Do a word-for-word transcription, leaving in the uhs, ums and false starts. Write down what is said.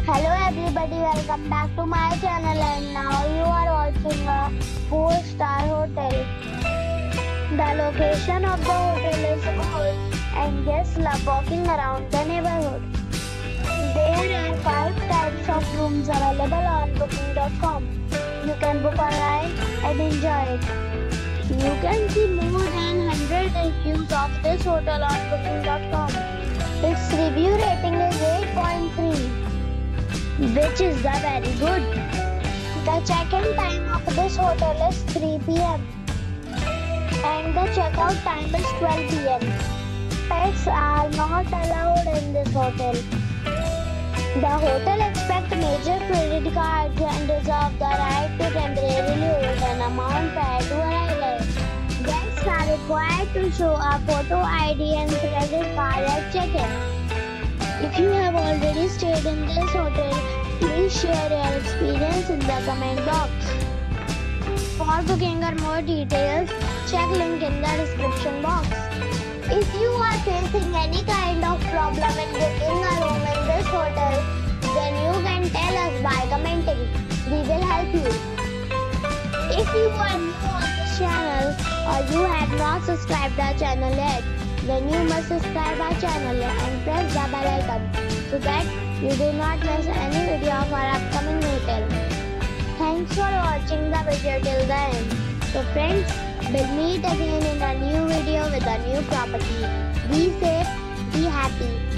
Hello everybody, welcome back to my channel and now you are watching a four star hotel. The location of the hotel is good and guests love walking around the neighborhood. There are five types of rooms available on booking dot com. You can book online and enjoy it. You can see more than one hundred reviews of this hotel on booking dot com. Its review rating is eight point three, which is the very good. The check-in time of this hotel is three p m and the check-out time is twelve p m Pets are not allowed in this hotel. The hotel accepts major credit cards and reserves the right to temporarily hold an amount prior to arrival. Guests are required to show a photo I D and credit card at check-in. If you have already stayed in this hotel, please share your experience in the comment box. For booking or more details, check link in the description box. If you are facing any kind of problem in booking a room in this hotel, then you can tell us by commenting. We will help you. If you are new on this channel or you have not subscribed our channel yet, then you must subscribe our channel and press the bell icon so that you do not miss any video of our upcoming hotel. Thanks for watching the video till the end. So friends, we'll meet again in a new video with a new property. Be safe, be happy.